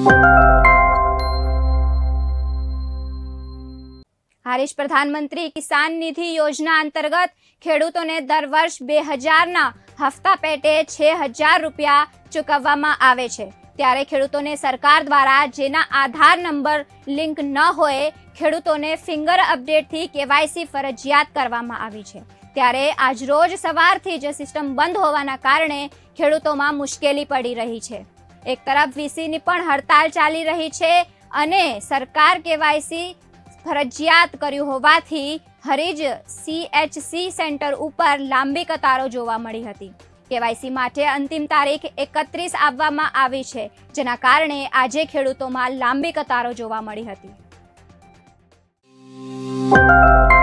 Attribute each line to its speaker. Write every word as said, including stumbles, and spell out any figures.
Speaker 1: હારીજ પ્રધાનમંત્રી કિસાન નિધિ યોજના અંતર્ગત ખેડૂતોને દર વર્ષ બે હજારના હપ્તા પેટે છ હજાર રૂપિયા ચૂકવવામાં આવે છે। ત્યારે ખેડૂતોને સરકાર દ્વારા જેના આધાર નંબર લિંક ન હોય ખેડૂતોને ફિંગર અપડેટથી કેવાયસી ફરજિયાત કરવામાં આવી છે। ત્યારે આજરોજ સવારથી જ સિસ્ટમ બંધ હોવાના કારણે ખેડૂતોમાં મુશ્કેલી પડી રહી છે। એક તરફ વીસીની પણ હડતાલ ચાલી રહી છે અને સરકાર કેવાયસી ફરજિયાત કર્યું હોવાથી હરીજ સીએચસી સેન્ટર ઉપર લાંબી કતારો જોવા મળી હતી। કેવાયસી માટે અંતિમ તારીખ એકત્રીસ આપવામાં આવી છે, જેના કારણે આજે ખેડૂતોમાં લાંબી કતારો જોવા મળી હતી।